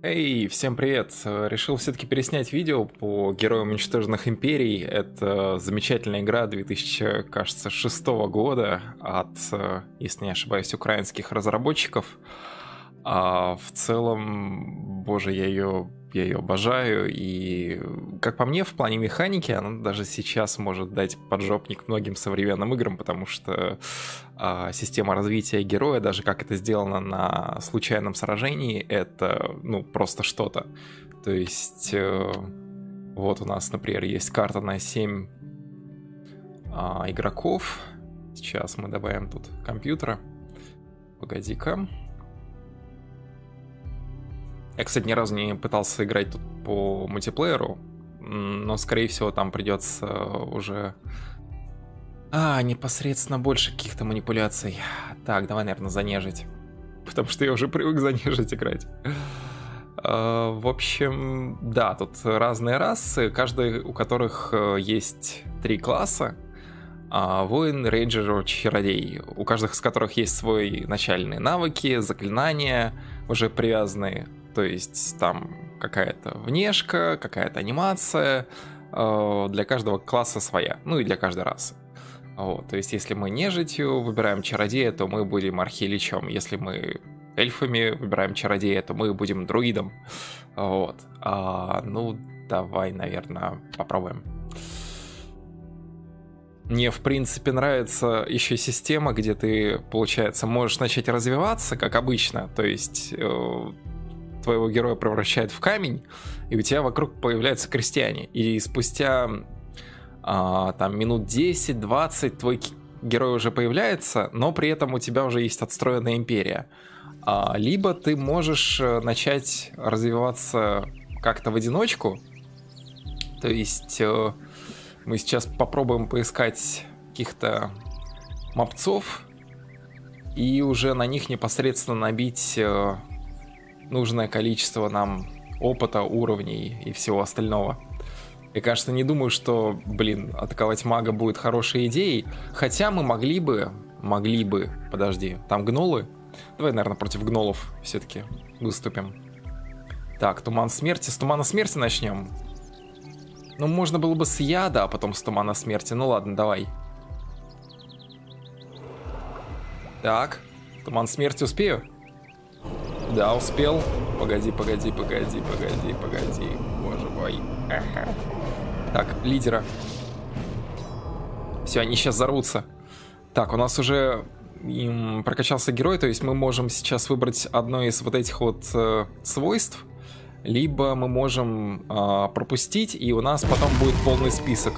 Эй, всем привет! Решил все-таки переснять видео по Героям Уничтоженных Империй. Это замечательная игра 2006 года от, если не ошибаюсь, украинских разработчиков. А в целом, боже, я ее обожаю, и, как по мне, в плане механики она даже сейчас может дать поджопник многим современным играм, потому что система развития героя, даже как это сделано на случайном сражении, это, просто что-то. То есть, вот у нас, например, есть карта на 7 игроков. Сейчас мы добавим тут компьютера. Погоди-ка. Я, кстати, ни разу не пытался играть тут по мультиплееру, но, скорее всего, там придется уже... непосредственно больше каких-то манипуляций. Так, давай, наверное, занежить. Потому что я уже привык занежить играть. В общем, да, тут разные расы, каждый у которых есть 3 класса. Воин, рейнджер, чародей. У каждого из которых есть свои начальные навыки, заклинания, уже привязанные. То есть там какая-то внешка, какая-то анимация. Для каждого класса своя. Ну и для каждой расы. Вот, то есть если мы нежитью выбираем чародея, то мы будем архиличом. Если мы эльфами выбираем чародея, то мы будем друидом. Вот. Давай, наверное, попробуем. Мне, в принципе, нравится еще система, где ты, получается, можешь начать развиваться, как обычно. То есть твоего героя превращает в камень, и у тебя вокруг появляются крестьяне. И спустя там минут 10-20 твой герой уже появляется, но при этом у тебя уже есть отстроенная империя. Либо ты можешь начать развиваться как-то в одиночку. То есть мы сейчас попробуем поискать каких-то мопцов и уже на них непосредственно набить нужное количество нам опыта, уровней и всего остального. Я, конечно, не думаю, что, атаковать мага будет хорошей идеей. Хотя мы могли бы... Подожди, там гнолы? Давай, наверное, против гнолов все-таки выступим. Так, Туман Смерти. С Тумана Смерти начнем. Можно было бы с яда, а потом с Тумана Смерти. Ну ладно, давай. Так, Туман Смерти успею? Да, успел. Погоди. Боже мой. Ага. Так, лидера. Все, они сейчас взорвутся. Так, у нас уже прокачался герой, то есть мы можем сейчас выбрать одно из вот этих вот свойств, либо мы можем пропустить, и у нас потом будет полный список.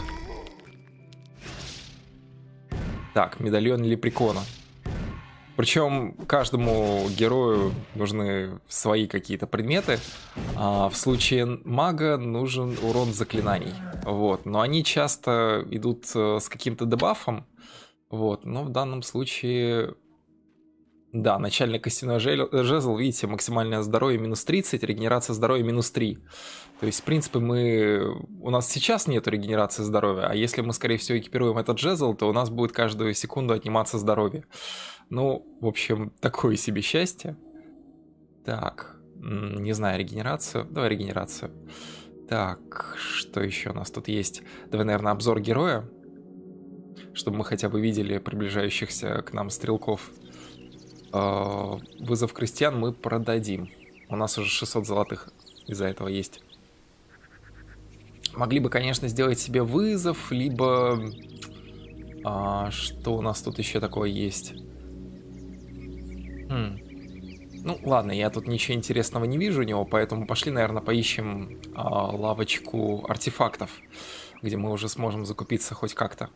Так, медальон лепрекона. Причем каждому герою нужны свои какие-то предметы. В случае мага нужен урон заклинаний. Вот. Но они часто идут с каким-то дебафом. Вот. Но в данном случае... Да, начальный костяной жезл, видите, максимальное здоровье минус 30, регенерация здоровья минус 3. То есть, в принципе, у нас сейчас нету регенерации здоровья, а если мы, скорее всего, экипируем этот жезл, то у нас будет каждую секунду отниматься здоровье. В общем, такое себе счастье. Так, не знаю, регенерацию. Давай регенерацию. Так, что еще у нас тут есть? Давай, наверное, обзор героя, чтобы мы хотя бы видели приближающихся к нам стрелков. Вызов крестьян мы продадим. У нас уже 600 золотых из-за этого есть. Могли бы, конечно, сделать себе вызов, либо... что у нас тут еще такое есть? Ладно, я тут ничего интересного не вижу у него, поэтому пошли, наверное, поищем лавочку артефактов, где мы уже сможем закупиться хоть как-то.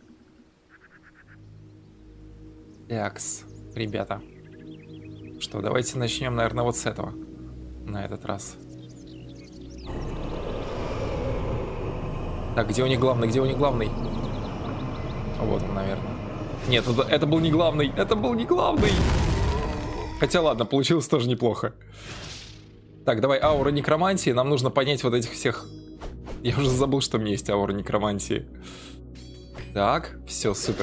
Такс, ребята. Что, давайте начнем, наверное, вот с этого. На этот раз. Так, где у них главный? Вот он, наверное. Нет, это был не главный. Хотя ладно, получилось тоже неплохо. Так, давай аура некромантии. Нам нужно понять вот этих всех... Я уже забыл, что у меня есть аура некромантии. Так, все, супер.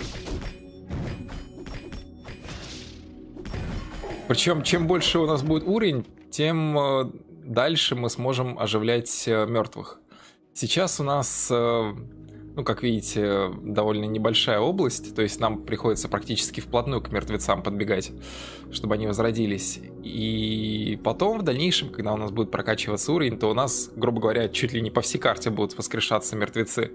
Причем, чем больше у нас будет уровень, тем дальше мы сможем оживлять мертвых. Сейчас у нас, ну, как видите, довольно небольшая область, то есть нам приходится практически вплотную к мертвецам подбегать, чтобы они возродились. И потом, в дальнейшем, когда у нас будет прокачиваться уровень, то у нас, грубо говоря, чуть ли не по всей карте будут воскрешаться мертвецы.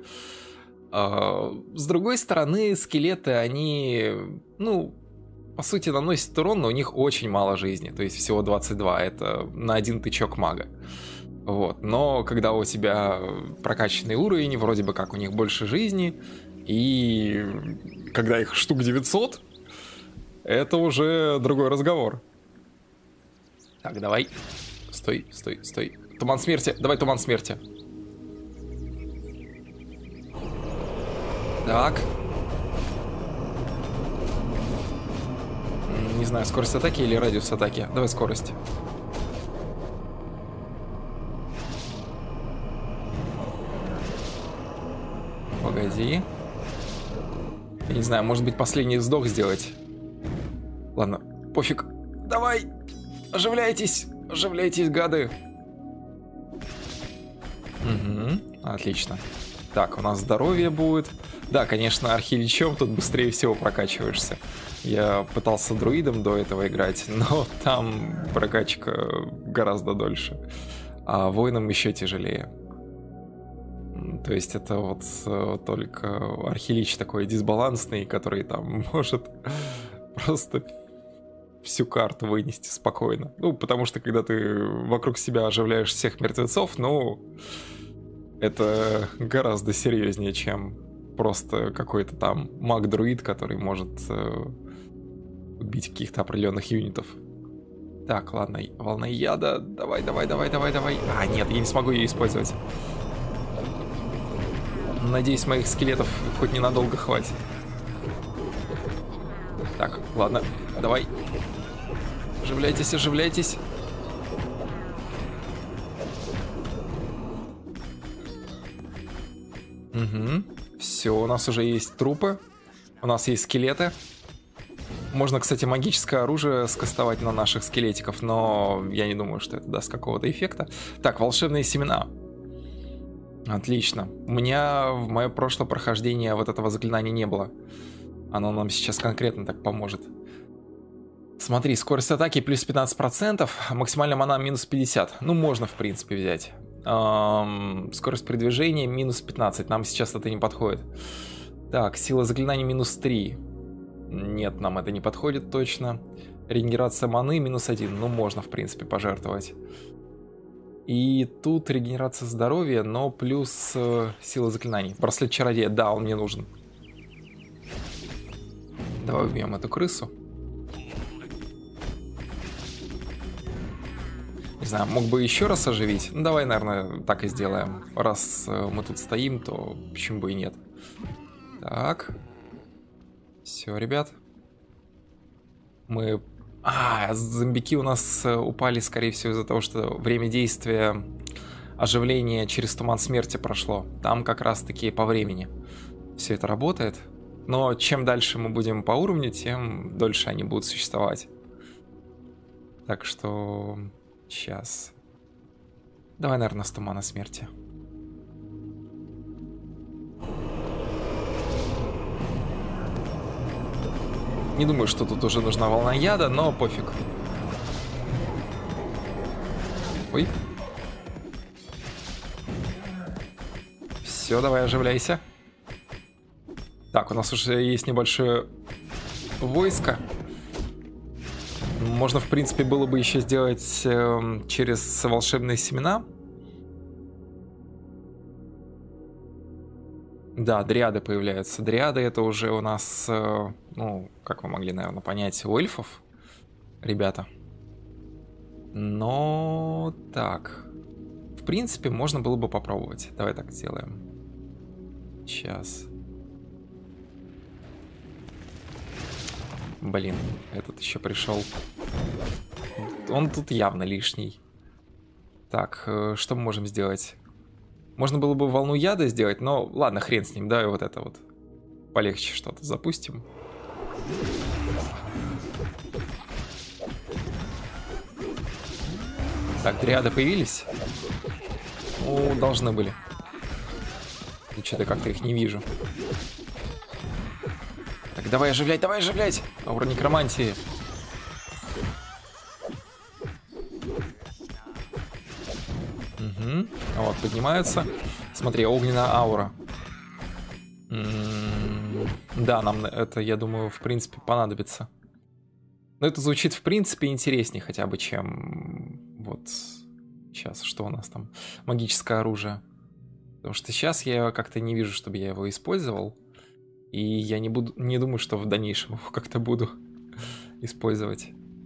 С другой стороны, скелеты, они, ну, по сути, наносят урон, но у них очень мало жизни, то есть всего 22, это на один тычок мага. Вот. Но когда у тебя прокачанный уровень, вроде бы как у них больше жизни, и когда их штук 900, это уже другой разговор. Так, давай. Стой, стой, стой. Туман смерти. Давай туман смерти. Так. Не знаю, скорость атаки или радиус атаки. Давай скорость. Погоди. Я не знаю, может быть, последний вздох сделать. Ладно, пофиг. Давай! Оживляйтесь! Оживляйтесь, гады! Угу, отлично. Так, у нас здоровье будет. Да, конечно, архиличом тут быстрее всего прокачиваешься. Я пытался друидом до этого играть, но там прокачка гораздо дольше. А воином еще тяжелее. То есть это вот только архилич такой дисбалансный, который там может просто всю карту вынести спокойно. Ну, потому что когда ты вокруг себя оживляешь всех мертвецов, ну, это гораздо серьезнее, чем просто какой-то там маг-друид, который может убить каких-то определенных юнитов. Так, ладно, волна яда. Давай, давай, давай, давай, давай. А, нет, я не смогу ее использовать. Надеюсь, моих скелетов хоть ненадолго хватит. Так, ладно, давай. Оживляйтесь, оживляйтесь. Угу. Все, у нас уже есть трупы. У нас есть скелеты. Можно, кстати, магическое оружие скастовать на наших скелетиков, но я не думаю, что это даст какого-то эффекта. Так, волшебные семена. Отлично. У меня в мое прошлое прохождение вот этого заклинания не было. Оно нам сейчас конкретно так поможет. Смотри, скорость атаки плюс 15%, максимальная мана минус 50. Ну, можно, в принципе, взять. Скорость передвижения минус 15. Нам сейчас это не подходит. Так, сила заклинаний минус 3. Нет, нам это не подходит точно. Регенерация маны минус 1. Ну, можно, в принципе, пожертвовать. И тут регенерация здоровья, но плюс сила заклинаний. Браслет чародея, да, он мне нужен. Давай убьем эту крысу. Не знаю, мог бы еще раз оживить. Ну, давай, наверное, так и сделаем. Раз мы тут стоим, то почему бы и нет. Так. Все, ребят. Мы... зомбики у нас упали, скорее всего, из-за того, что время действия оживления через туман смерти прошло. Там как раз-таки по времени все это работает. Но чем дальше мы будем по уровню, тем дольше они будут существовать. Так что... Сейчас. Давай, наверное, с тумана смерти. Не думаю, что тут уже нужна волна яда, но пофиг. Ой. Все, давай оживляйся. Так, у нас уже есть небольшое войско. Можно, в принципе, было бы еще сделать через волшебные семена. Да, дриады появляются. Дриады это уже у нас, ну, как вы могли, наверное, понять, у эльфов, ребята. Но так, в принципе, можно было бы попробовать. Давай так сделаем. Сейчас. Блин, этот еще пришел. Он тут явно лишний. Так, что мы можем сделать? Можно было бы волну яда сделать, но ладно, хрен с ним, давай вот это вот. Полегче что-то запустим. Так, дриады появились? Ну, должны были. И что-то как-то их не вижу. Так, давай оживлять, давай оживлять! Аура некромантии. Угу. Вот, поднимаются. Смотри, огненная аура. Да, нам это, я думаю, в принципе, понадобится. Но это звучит, в принципе, интереснее хотя бы, чем... Вот... Сейчас, что у нас там? Магическое оружие. Потому что сейчас я как-то не вижу, чтобы я его использовал. И я не думаю, что в дальнейшем его как-то буду использовать.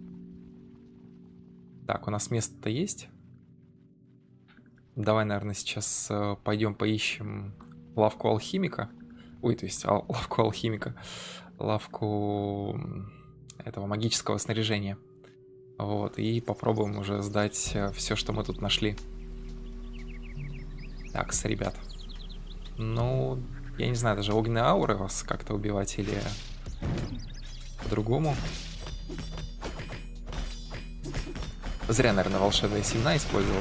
Так, у нас место-то есть? Давай, наверное, сейчас пойдем поищем лавку алхимика. Ой, то есть лавку алхимика. Лавку этого магического снаряжения. Вот, и попробуем уже сдать все, что мы тут нашли. Так, ребят. Ну, я не знаю, даже огненные ауры вас как-то убивать или по-другому. Зря, наверное, волшебные семена использовал.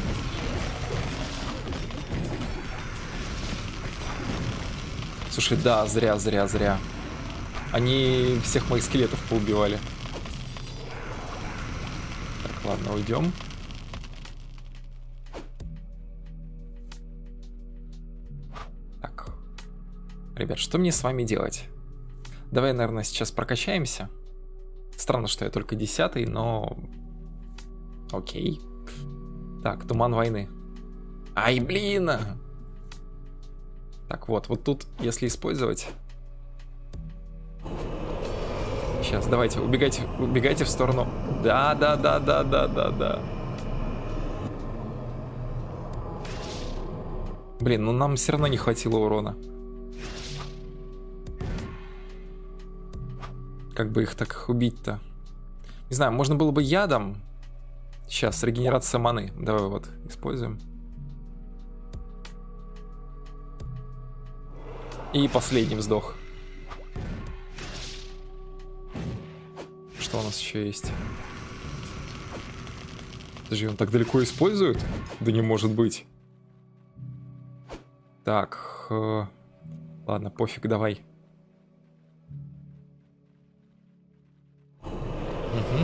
Слушай, да, зря. Они всех моих скелетов поубивали. Так, ладно, уйдем. Так. Ребят, что мне с вами делать? Давай, наверное, сейчас прокачаемся. Странно, что я только 10-й, но... Окей. Так, туман войны. Ай, блин! Так, вот тут, если использовать... Сейчас, давайте, убегайте в сторону. Да. Блин, ну нам все равно не хватило урона. Как бы их так убить-то? Не знаю, можно было бы ядом. Сейчас, регенерация маны. Давай вот, используем. И последний вздох. Что у нас еще есть? Подожди, он так далеко использует? Да не может быть. Так. Ладно, пофиг, давай. Угу.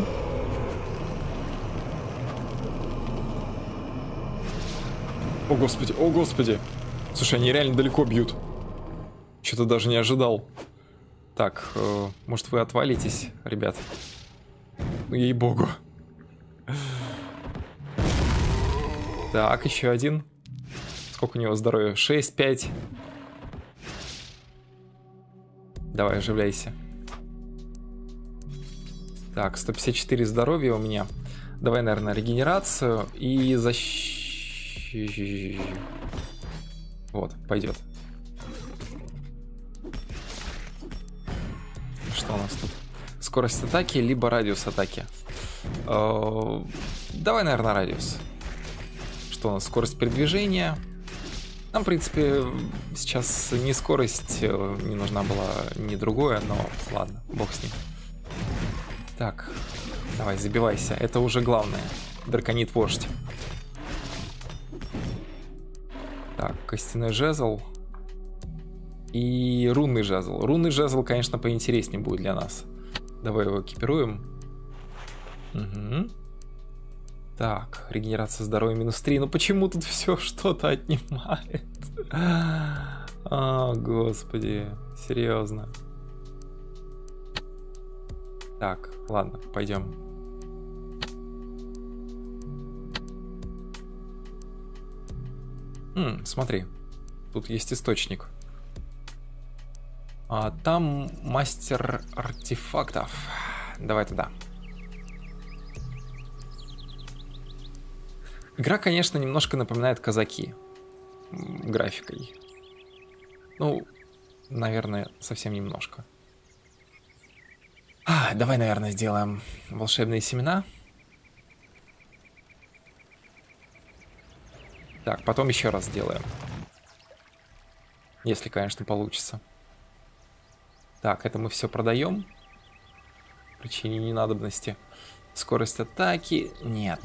О, господи, о, господи. Слушай, они реально далеко бьют. Что-то даже не ожидал. Так, может вы отвалитесь, ребят? Ну, ей-богу. Так, еще один. Сколько у него здоровья? 6, 5. Давай, оживляйся. Так, 154 здоровья у меня. Давай, наверное, регенерацию и Вот, пойдет. Что у нас тут? Скорость атаки, либо радиус атаки. Давай, наверное, радиус. Что у нас? Скорость передвижения. Нам, в принципе, сейчас ни скорость не нужна была, ни другое, но ладно, бог с ним. Так, давай, забивайся. Это уже главное. Драконит вождь. Так, костяной жезл. И рунный жезл. Рунный жезл, конечно, поинтереснее будет для нас. Давай его экипируем. Угу. Так, регенерация здоровья -3. Ну почему тут все что-то отнимает? О, господи, серьезно. Так, ладно, пойдем. Смотри, тут есть источник. А там мастер артефактов. Давай туда. Игра, конечно, немножко напоминает казаки графикой. Ну, наверное, совсем немножко. Давай, наверное, сделаем волшебные семена. Так, потом еще раз сделаем. Если, конечно, получится. Так, это мы все продаем. По причине ненадобности. Скорость атаки. Нет.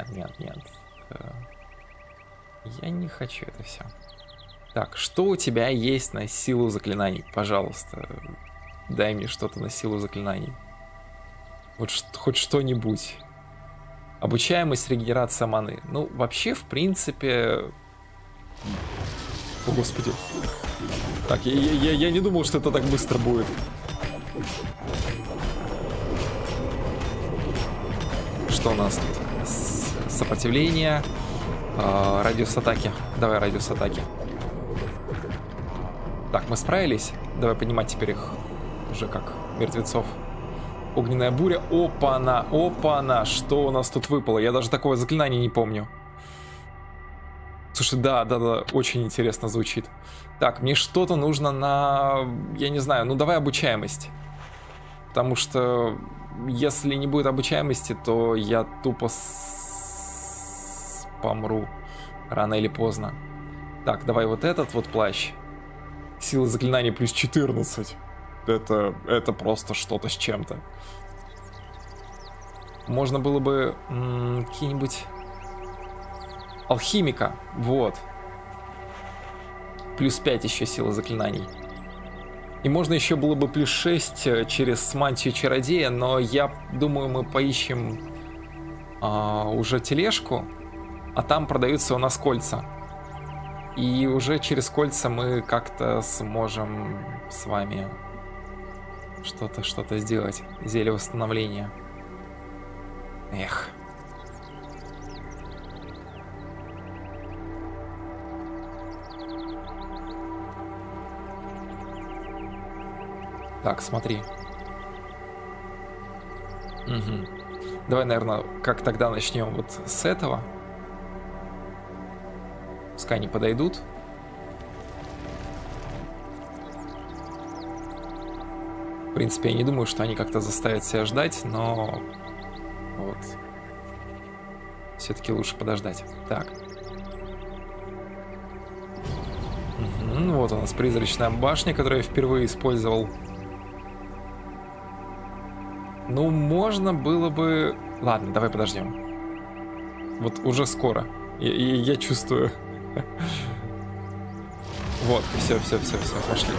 Я не хочу это все. Так, что у тебя есть на силу заклинаний? Пожалуйста, дай мне что-то на силу заклинаний. Вот хоть что-нибудь. Обучаемость, регенерация маны. Ну, вообще, в принципе... О, господи. Так, я не думал, что это так быстро будет. Что у нас тут? Сопротивление. Радиус атаки. Давай радиус атаки. Так, мы справились. Давай поднимать теперь их уже как мертвецов. Огненная буря. Опа-на, опа-на. Что у нас тут выпало? Я даже такого заклинания не помню. Слушай, да, очень интересно звучит. Так, мне что-то нужно на... Я не знаю, ну давай обучаемость. Потому что если не будет обучаемости, то я тупо помру. Рано или поздно. Так, давай вот этот вот плащ. Сила заклинания плюс 14. Это просто что-то с чем-то. Можно было бы какие-нибудь... Алхимика, вот. Плюс 5 еще сила заклинаний. И можно еще было бы плюс 6 через мантию чародея, но я думаю, мы поищем уже тележку, а там продаются у нас кольца. И уже через кольца мы как-то сможем с вами что-то сделать. Зелье восстановления. Эх. Так, смотри. Угу. Давай, наверное, как тогда начнем вот с этого. Пускай они подойдут. В принципе, я не думаю, что они как-то заставят себя ждать, но вот. Все-таки лучше подождать. Так. Угу. Вот у нас призрачная башня, которую я впервые использовал. Ну, можно было бы... Ладно, давай подождем. Вот уже скоро. Я чувствую. Вот, все, пошли.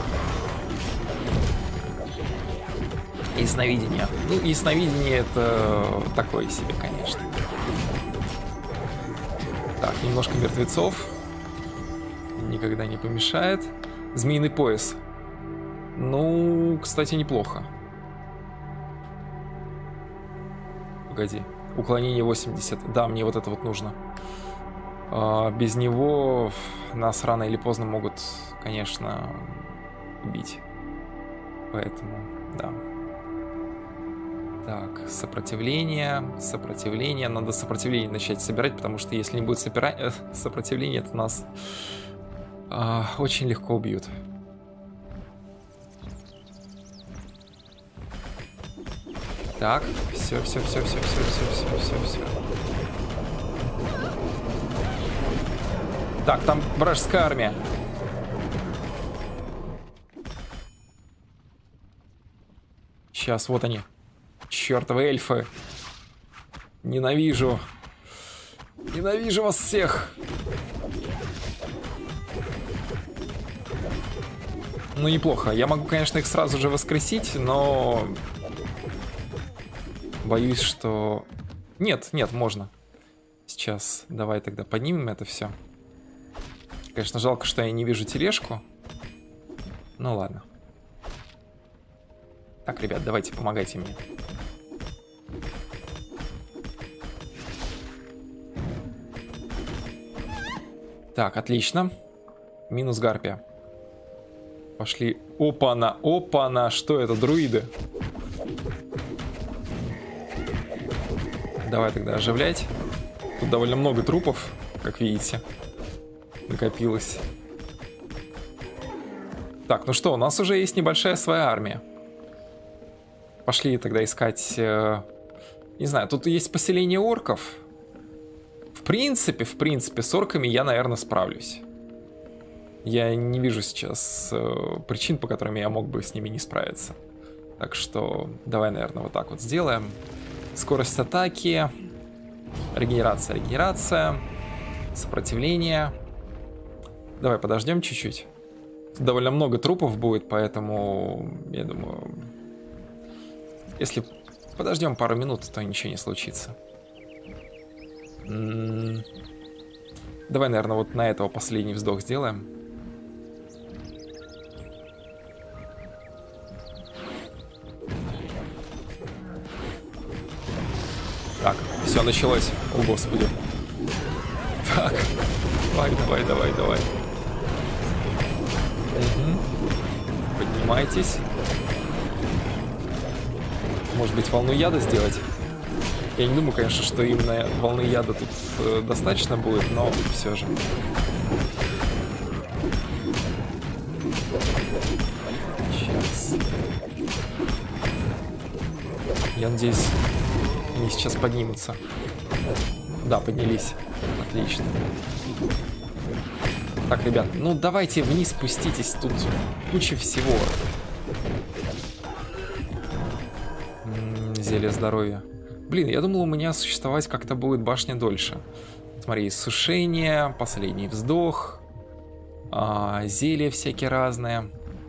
Ясновидение. Ну, ясновидение это такое себе, конечно. Так, немножко мертвецов. Никогда не помешает. Змеиный пояс. Ну, кстати, неплохо. Погоди. Уклонение 80. Да, мне вот это вот нужно. Без него нас рано или поздно могут, конечно, убить. Поэтому, да. Так, сопротивление. Надо сопротивление начать собирать, потому что если не будет сопротивления, то нас очень легко убьют. Так, все. Так, там вражеская армия. Сейчас, вот они. Чёртовы эльфы. Ненавижу. Ненавижу вас всех. Ну, неплохо. Я могу, конечно, их сразу же воскресить, но... Боюсь, что... Нет, можно. Сейчас давай тогда поднимем это все. Конечно, жалко, что я не вижу тележку. Ну ладно. Так, ребят, давайте, помогайте мне. Так, отлично. Минус гарпия. Пошли. Опа-на. Что это, друиды? Давай тогда оживлять. Тут довольно много трупов, как видите. Накопилось. Так, ну что, у нас уже есть небольшая своя армия. Пошли тогда искать... не знаю, тут есть поселение орков. В принципе, с орками я, наверное, справлюсь. Я не вижу сейчас причин, по которым я мог бы с ними не справиться. Так что давай, наверное, вот так вот сделаем. Скорость атаки. Регенерация, регенерация. Сопротивление. Давай подождем чуть-чуть. Тут довольно много трупов будет, поэтому, я думаю, если подождем пару минут, то ничего не случится. Давай, наверное, вот на этого последний вздох сделаем. Так, все началось. О, господи. Так, давай. Угу. Поднимайтесь. Может быть, волну яда сделать? Я не думаю, конечно, что именно волны яда тут достаточно будет, но все же. Сейчас. Я надеюсь, они сейчас поднимутся. Да, поднялись. Отлично. Так, ребят, ну давайте вниз спуститесь, тут куча всего. Зелье здоровья. Блин, я думал, у меня существовать как-то будет башня дольше. Смотри, иссушение, последний вздох, зелья всякие разные.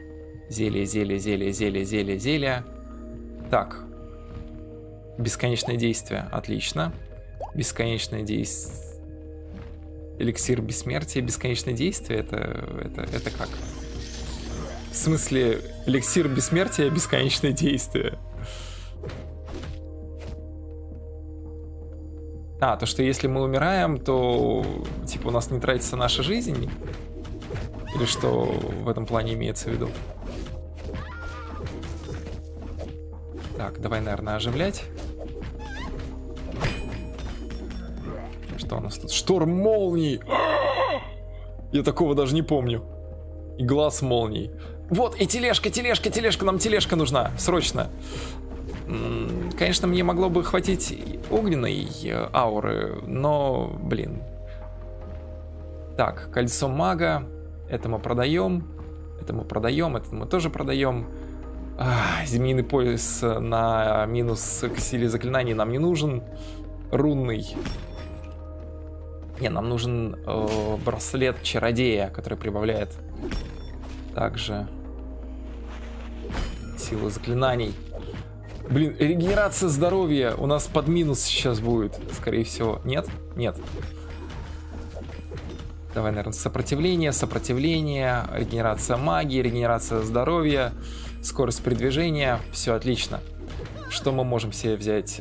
Зелье. Так. Бесконечное действие. Отлично. Бесконечное действие. Эликсир бессмертия, бесконечное действие. Это как? В смысле, эликсир бессмертия, бесконечное действие. То, что если мы умираем, то типа у нас не тратится наша жизнь? Или что в этом плане имеется в виду? Так, давай, наверное, оживлять. Что у нас тут? Шторм молний! Я такого даже не помню. И глаз молний. Вот, и тележка, нам тележка нужна, срочно. Конечно, мне могло бы хватить огненной ауры, но, блин. Так, кольцо мага. Это мы продаем. Это мы тоже продаем. Змеиный пояс на минус к силе заклинаний нам не нужен. Рунный. Не, нам нужен браслет чародея, который прибавляет также силу заклинаний. Блин, регенерация здоровья у нас под минус сейчас будет, скорее всего. Нет? Нет. Давай, наверное, сопротивление, регенерация магии, регенерация здоровья, скорость передвижения. Все отлично. Что мы можем себе взять?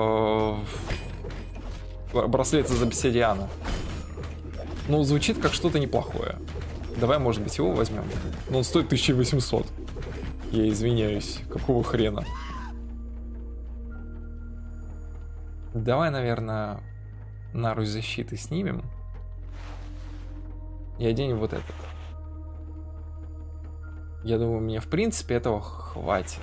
Браслет из обсидиана. Ну, звучит как что-то неплохое. Давай, может быть, его возьмем. Но он стоит 1800. Я извиняюсь, какого хрена? Давай, наверное, нарусь защиты снимем. И оденем вот этот. Я думаю, мне в принципе этого хватит.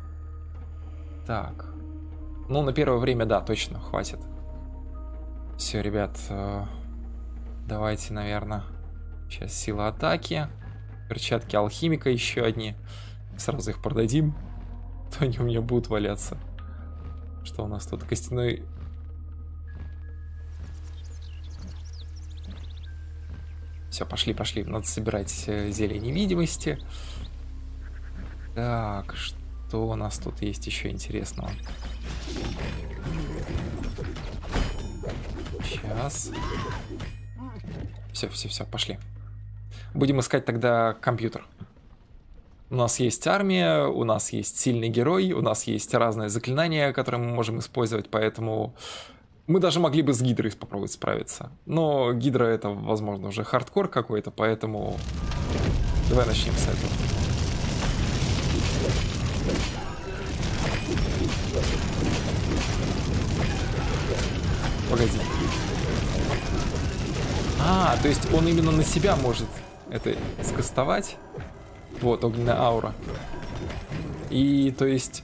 Так. Ну, на первое время, да, точно, хватит. Все, ребят, давайте, наверное, сейчас сила атаки. Перчатки алхимика еще одни. Сразу их продадим. То они у меня будут валяться. Что у нас тут? Костяной... Все, пошли. Надо собирать зелье невидимости. Так, что у нас тут есть еще интересного? Сейчас. Все, пошли. Будем искать тогда компьютер. У нас есть армия, у нас есть сильный герой, у нас есть разные заклинания, которые мы можем использовать, поэтому мы даже могли бы с Гидрой попробовать справиться. Но Гидра — это, возможно, уже хардкор какой-то, поэтому давай начнем с этого. Погоди. То есть он именно на себя может это скастовать. Вот, огненная аура. И, то есть...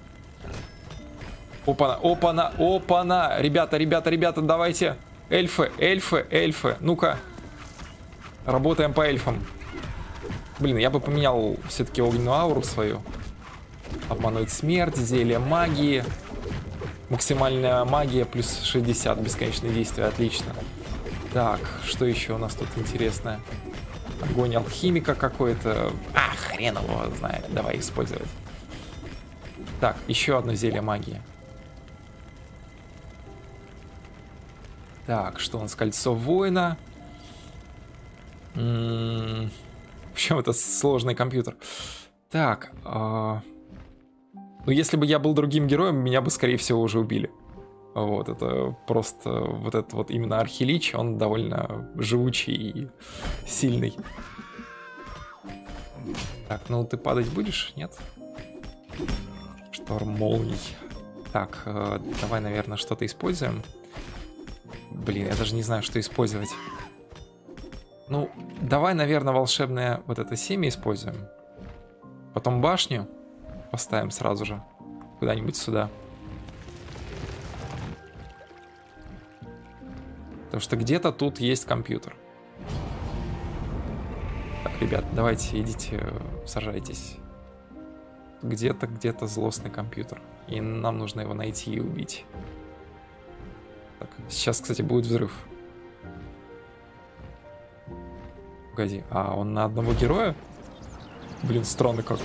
Опана! Ребята, давайте. Эльфы. Ну-ка. Работаем по эльфам. Блин, я бы поменял все-таки огненную ауру свою. Обмануть смерть, зелье магии. Максимальная магия плюс 60, бесконечное действие, отлично. Так, что еще у нас тут интересное? Огонь алхимика какой-то. А, хрен его знает, давай использовать. Так, еще одно зелье магии. Так, что у нас? Кольцо воина. В общем, это сложный компьютер. Так, ну если бы я был другим героем, меня бы, скорее всего, уже убили. Вот, это просто вот этот вот именно Архилич, он довольно живучий и сильный. Так, ну ты падать будешь? Нет? Шторм молний. Так, давай, наверное, что-то используем. Блин, я даже не знаю, что использовать. Ну, давай, наверное, волшебное вот это семя используем. Потом башню поставим сразу же куда-нибудь сюда. Потому что где-то тут есть компьютер. Так, ребят, давайте идите, сажайтесь. Где-то злостный компьютер. И нам нужно его найти и убить. Так, сейчас, кстати, будет взрыв. Погоди, а он на одного героя? Блин, странно как.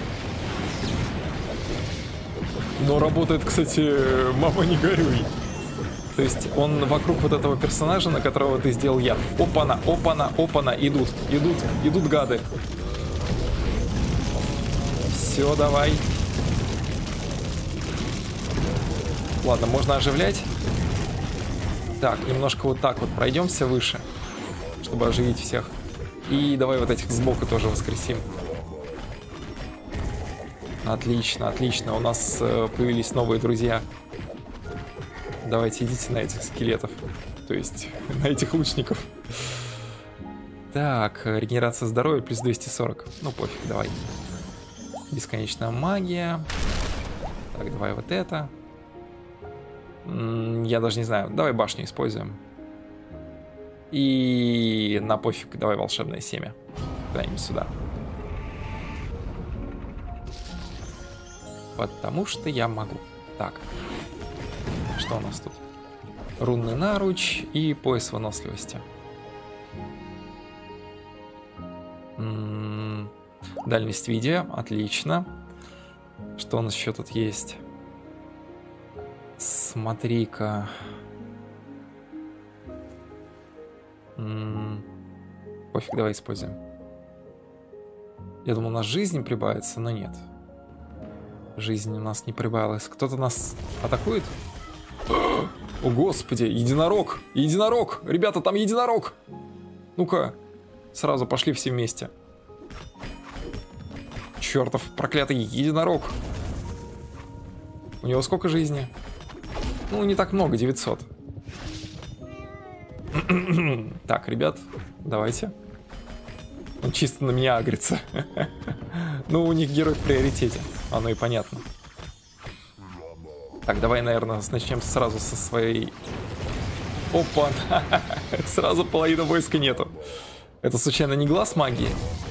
Но работает, кстати, мама не горюй. То есть он вокруг вот этого персонажа, на которого ты сделал яд. Опана, опана, опана, идут гады. Все, давай. Ладно, можно оживлять. Так, немножко вот так вот пройдемся выше, чтобы оживить всех. И давай вот этих сбоку тоже воскресим. Отлично, отлично. У нас появились новые друзья. Давайте идите на этих скелетов. То есть на этих лучников. Так, регенерация здоровья плюс 240. Ну пофиг, давай. Бесконечная магия. Так, давай вот это. Я даже не знаю. Давай башню используем. И на пофиг, давай волшебное семя. Куда-нибудь сюда. Потому что я могу. Так. Что у нас тут? Рунный наруч и пояс выносливости. Дальность видео. Отлично. Что у нас еще тут есть? Смотри-ка. Пофиг, давай используем. Я думал, у нас жизнь прибавится, но нет. Жизнь у нас не прибавилась. Кто-то нас атакует? О, господи, единорог! Единорог! Ребята, там единорог! Ну-ка, сразу пошли все вместе. Чертов проклятый единорог. У него сколько жизни? Ну, не так много, 900. Так, ребят, давайте. Он чисто на меня агрится. Ну, у них герой в приоритете. Оно и понятно. Так, давай, наверное, начнем сразу со своей... Опа! Сразу половины войска нету. Это, случайно, не глаз магии?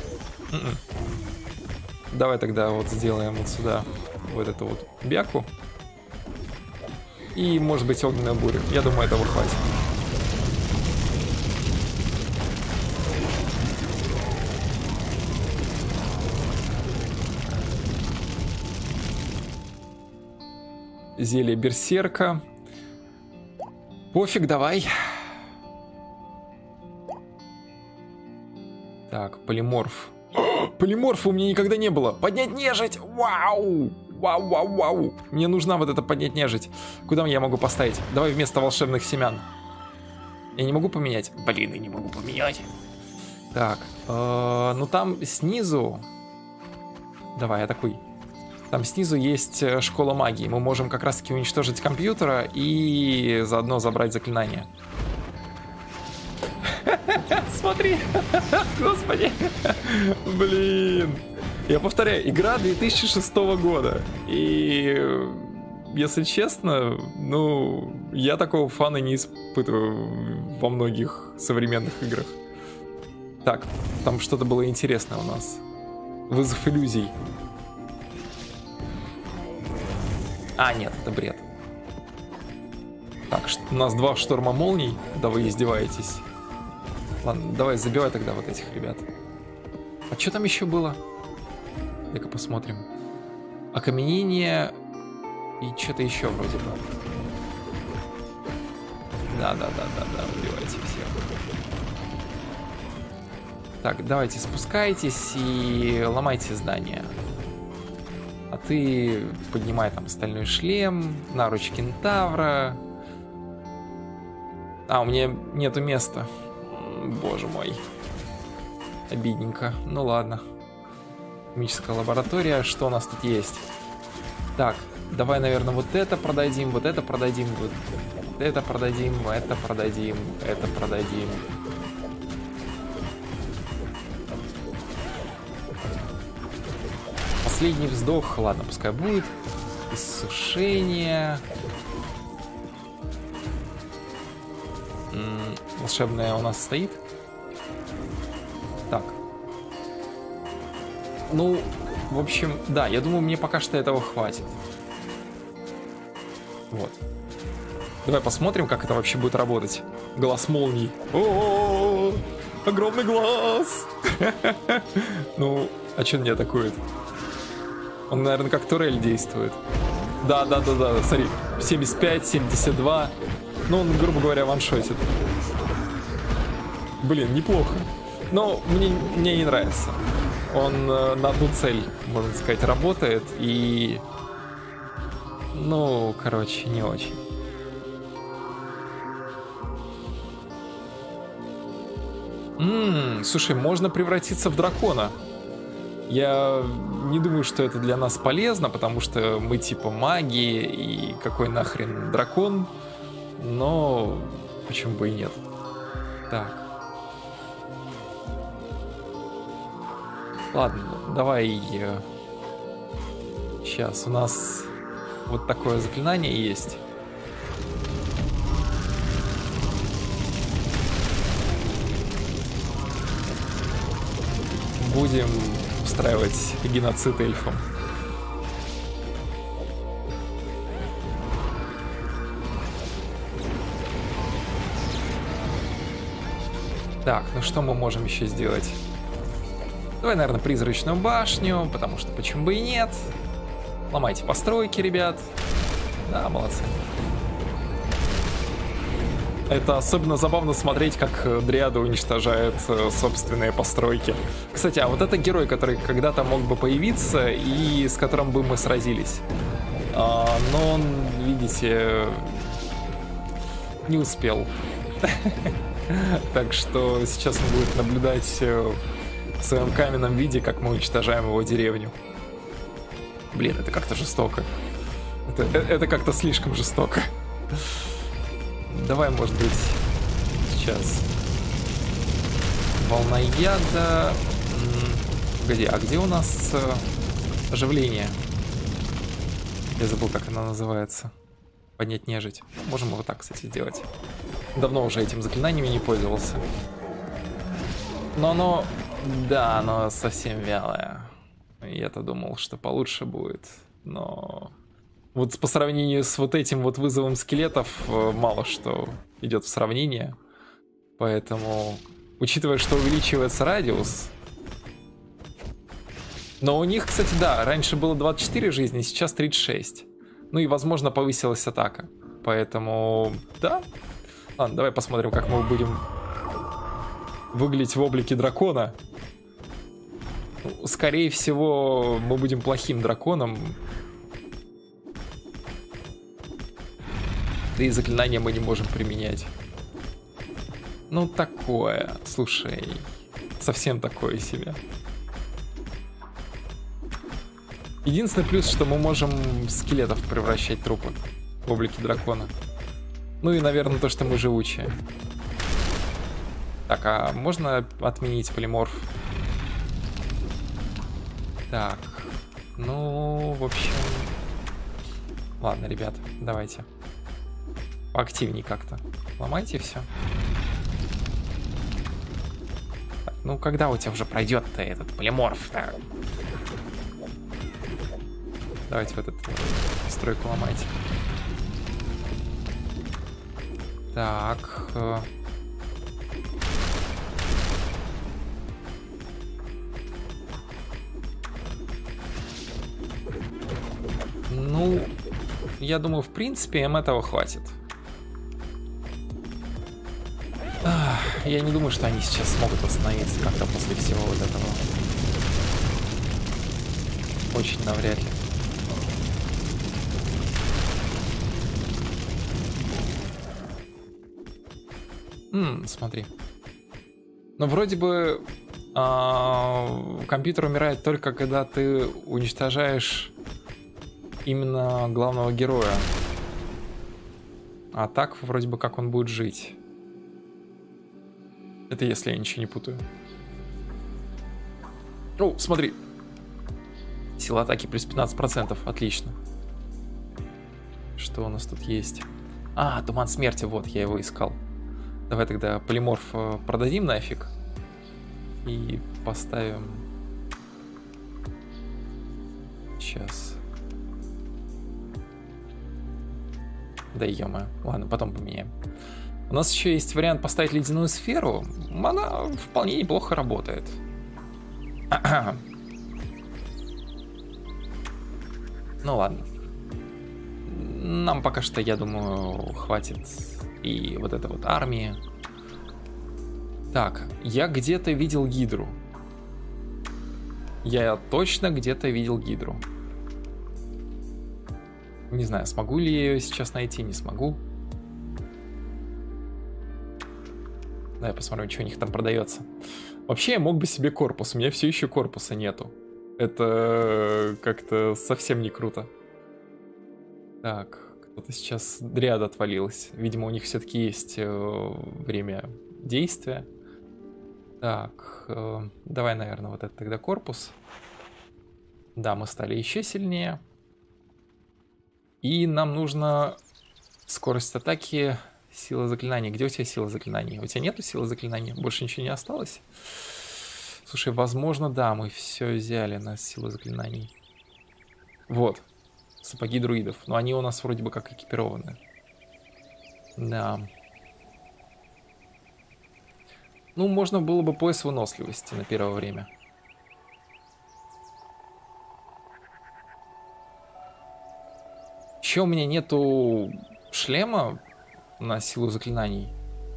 Давай тогда вот сделаем вот сюда вот эту вот бяку. И, может быть, огненную бурю. Я думаю, этого хватит. Зелье берсерка. Пофиг, давай. Так, полиморф. Полиморфа у меня никогда не было. Поднять нежить! Вау! Вау, вау, вау! Мне нужна вот эта поднять нежить. Куда я могу поставить? Давай вместо волшебных семян. Я не могу поменять? Блин, я не могу поменять. Так, ну там снизу... Давай, атакуй. Там снизу есть школа магии. Мы можем как раз-таки уничтожить компьютера и заодно забрать заклинание. Смотри! Господи! Блин! Я повторяю, игра 2006 года. И, если честно, ну, я такого фана не испытываю во многих современных играх. Так, там что-то было интересное у нас. Вызов иллюзий. А, нет, это бред. Так, у нас 2 шторма молний. Да вы издеваетесь. Ладно, давай забивай тогда вот этих ребят. А что там еще было? Дай-ка посмотрим. Окаменение и что-то еще вроде бы. Да, убивайте всех. Так, давайте спускайтесь и ломайте здание. А ты поднимай там стальной шлем, наруч кентавра. А, у меня нету места. Боже мой. Обидненько. Ну ладно. Химическая лаборатория. Что у нас тут есть? Так, давай, наверное, вот это продадим, вот это продадим, вот это продадим, это продадим, это продадим. Последний вздох. Ладно, пускай будет. Иссушение. Волшебная у нас стоит. Так. Ну, в общем, да, я думаю, мне пока что этого хватит. Вот. Давай посмотрим, как это вообще будет работать. Глаз молний. О, огромный глаз! Ну, а что он не атакует? Он, наверное, как турель действует. Да, смотри. 75, 72. Ну, он, грубо говоря, ваншотит. Блин, неплохо. Но мне не нравится. Он на одну цель, можно сказать, работает. И... ну, короче, не очень. Слушай, можно превратиться в дракона. Я не думаю, что это для нас полезно, потому что мы типа маги, и какой нахрен дракон. Но почему бы и нет. Так. Ладно, давай. Сейчас у нас вот такое заклинание есть. Будем устраивать геноцид эльфам. Так, ну что мы можем еще сделать? Давай, наверное, призрачную башню, потому что почему бы и нет. Ломайте постройки, ребят. Да, молодцы. Это особенно забавно смотреть, как дриады уничтожают собственные постройки. Кстати, а вот это герой, который когда-то мог бы появиться и с которым бы мы сразились. Но он, видите, не успел. Так что сейчас он будет наблюдать в своем каменном виде, как мы уничтожаем его деревню. Блин, это как-то жестоко. Это как-то слишком жестоко. Давай, может быть, сейчас. Волна яда. Погоди, а где у нас оживление? Я забыл, как она называется. Поднять нежить. Можем его так, кстати, сделать. Давно уже этим заклинанием не пользовался. Но оно... да, оно совсем вялое. Я-то думал, что получше будет. Но... вот по сравнению с вот этим вот вызовом скелетов мало что идет в сравнение. Поэтому, учитывая, что увеличивается радиус... но у них, кстати, да, раньше было 24 жизни, сейчас 36. Ну и, возможно, повысилась атака. Поэтому, да. Ладно, давай посмотрим, как мы будем выглядеть в облике дракона. Скорее всего, мы будем плохим драконом. Да и заклинания мы не можем применять. Ну, такое. Слушай, совсем такое себе. Единственный плюс, что мы можем скелетов превращать трупы в облике дракона. Ну и, наверное, то, что мы живучие. Так, а можно отменить полиморф? Так, ну, в общем... ладно, ребят, давайте. Поактивнее как-то. Ломайте все. Так, ну, когда у тебя уже пройдет-то этот полиморф-то? Давайте вот эту стройку ломайте. Так. Ну, я думаю, в принципе, им этого хватит. Я не думаю, что они сейчас смогут остановиться как-то после всего вот этого. Очень навряд ли. Смотри. Но вроде бы компьютер умирает только когда ты уничтожаешь именно главного героя. А так вроде бы как он будет жить. Это если я ничего не путаю. О, смотри. Сила атаки плюс 15%. Отлично. Что у нас тут есть? А, туман смерти. Вот, я его искал. Давай тогда полиморф продадим нафиг. И поставим... Сейчас. Да ё-моё. Ладно, потом поменяем. У нас еще есть вариант поставить ледяную сферу. Она вполне неплохо работает. Ну ладно. Нам пока что, я думаю, хватит и вот этой вот армии. Так, я где-то видел Гидру. Я точно где-то видел Гидру. Не знаю, смогу ли я ее сейчас найти, не смогу. Давай посмотрим, что у них там продается. Вообще, я мог бы себе корпус. У меня все еще корпуса нету. Это как-то совсем не круто. Так, кто-то сейчас дриада отвалилась. Видимо, у них все-таки есть время действия. Так, давай, наверное, вот это тогда корпус. Да, мы стали еще сильнее. И нам нужно скорость атаки... Сила заклинаний. Где у тебя сила заклинаний? У тебя нету силы заклинаний? Больше ничего не осталось? Слушай, возможно, да, мы все взяли на силу заклинаний. Вот. Сапоги друидов. Но они у нас вроде бы как экипированы. Да. Ну, можно было бы пояс выносливости на первое время. Еще у меня нету шлема на силу заклинаний.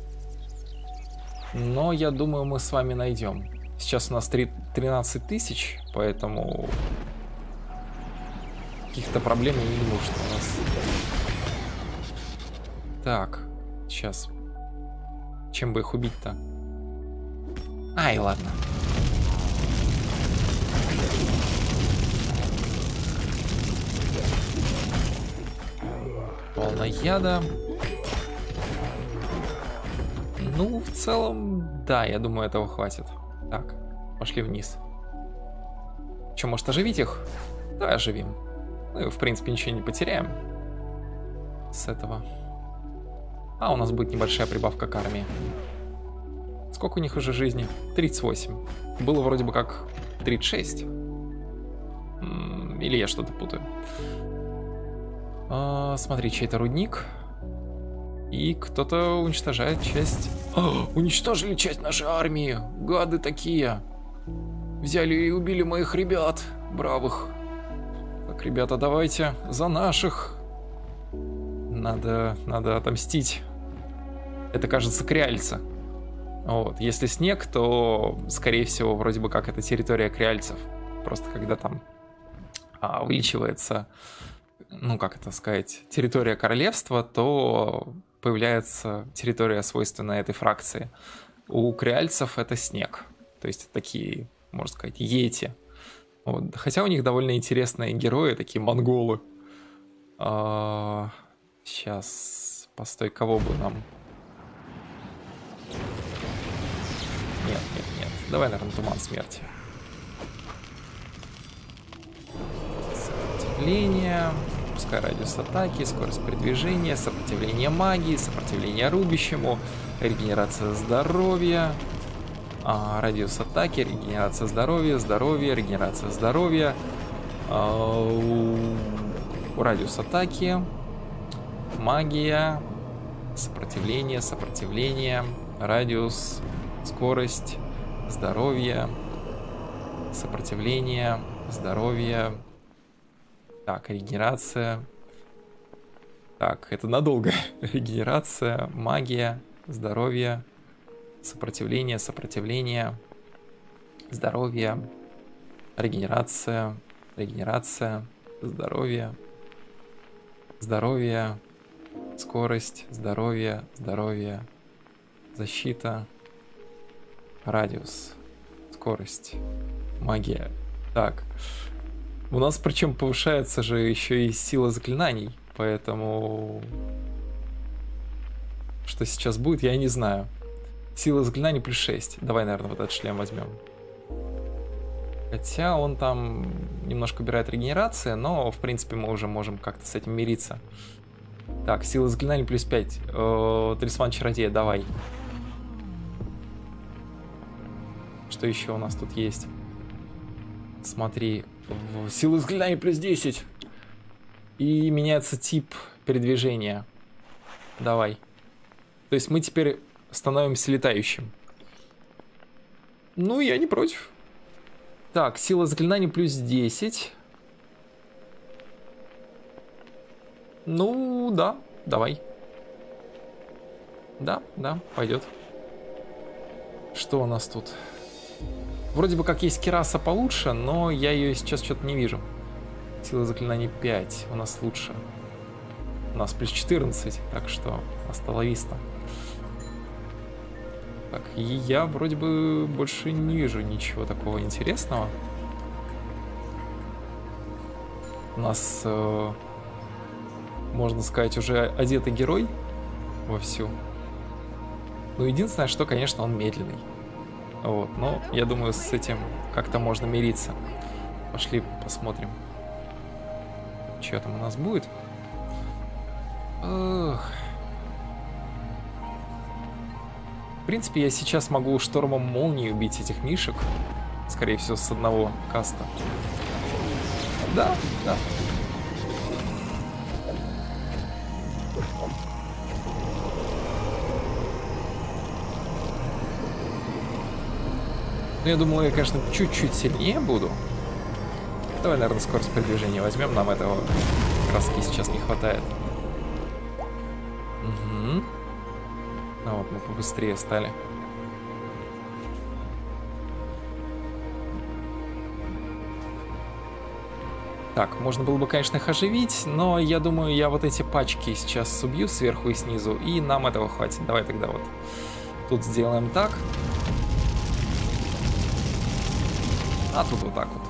Но я думаю, мы с вами найдем. Сейчас у нас 13 тысяч, поэтому каких-то проблем не нужно у нас. Так, сейчас. Чем бы их убить-то? Ай, ладно. Полно яда. Ну, в целом, да, я думаю, этого хватит. Так, пошли вниз. Че, может оживить их? Давай оживим. Мы, в принципе, ничего не потеряем с этого. А, у нас будет небольшая прибавка к армии. Сколько у них уже жизни? 38. Было вроде бы как 36. Или я что-то путаю. Смотри, чей-то рудник. И кто-то уничтожает часть... уничтожили часть нашей армии! Гады такие! Взяли и убили моих ребят, бравых. Так, ребята, давайте за наших. Надо отомстить. Это, кажется, креальцы. Вот. Если снег, то, скорее всего, вроде бы как это территория креальцев. Просто когда там увеличивается, ну, как это сказать, территория королевства, то появляется территория, свойственная этой фракции. У креальцев это снег. То есть такие, можно сказать, йети. Вот. Хотя у них довольно интересные герои, такие монголы. Сейчас, постой, кого бы нам... Нет. Давай, наверное, туман смерти. Сопротивление... Пускай радиус атаки, скорость передвижения, сопротивление магии, сопротивление рубящему, регенерация здоровья, радиус атаки, регенерация здоровья, регенерация здоровья, радиус атаки, магия, сопротивление, сопротивление, радиус, скорость, здоровье, сопротивление, здоровье. Так, регенерация. Так, это надолго. Регенерация, магия, здоровье, сопротивление, сопротивление, здоровье, регенерация, регенерация, здоровье, здоровье, скорость, здоровье, здоровье, защита, радиус, скорость, магия. Так, у нас причем повышается же еще и сила заклинаний, поэтому что сейчас будет, я не знаю. Сила заклинаний плюс 6. Давай, наверное, вот этот шлем возьмем. Хотя он там немножко убирает регенерации, но, в принципе, мы уже можем как-то с этим мириться. Так, сила заклинаний плюс 5. Талисман чародея, давай. Что еще у нас тут есть? Смотри. Сила заклинаний плюс 10. И меняется тип передвижения. Давай. То есть мы теперь становимся летающим. Ну, я не против. Так, сила заклинаний плюс 10. Ну, да, давай. Да, пойдет. Что у нас тут? Вроде бы как есть кераса получше, но я ее сейчас что-то не вижу. Сила заклинаний 5. У нас лучше. У нас плюс 14, так что асталависта. Так, и я вроде бы больше не вижу ничего такого интересного. У нас, можно сказать, уже одетый герой вовсю. Ну, единственное, что, конечно, он медленный. Вот, но я думаю, с этим как-то можно мириться. Пошли посмотрим, что там у нас будет. Ох. В принципе, я сейчас могу штормом молнии убить этих мишек. Скорее всего, с одного каста. Да. Ну, я думал, я, конечно, чуть-чуть сильнее буду. Давай, наверное, скорость передвижения возьмем. Нам этого краски сейчас не хватает. Угу. А вот мы побыстрее стали. Так, можно было бы, конечно, их оживить, но я думаю, я вот эти пачки сейчас убью сверху и снизу, и нам этого хватит. Давай тогда вот тут сделаем так. А тут вот так вот.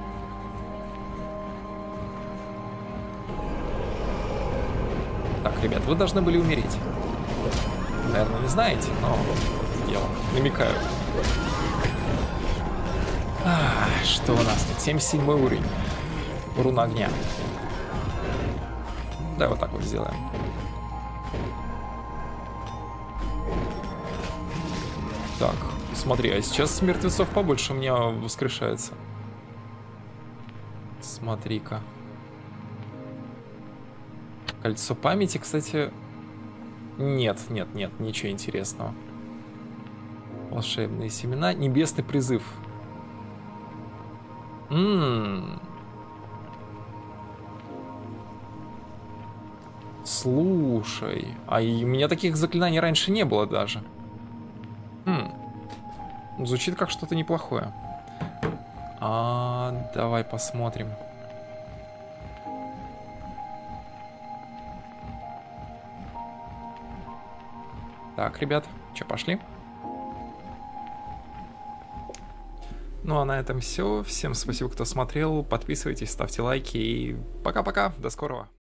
Так, ребят, вы должны были умереть. Наверное, не знаете, но я вам намекаю. Что у нас тут? 77 уровень. Руна огня. Да, вот так вот сделаем. Так, смотри, а сейчас мертвецов побольше у меня воскрешается. Смотри-ка. Кольцо памяти, кстати... Нет, ничего интересного. Волшебные семена. Небесный призыв. Слушай, а и у меня таких заклинаний раньше не было даже. Звучит как что-то неплохое. Давай посмотрим. Так, ребят, что, пошли? Ну а на этом все. Всем спасибо, кто смотрел. Подписывайтесь, ставьте лайки и пока-пока. До скорого.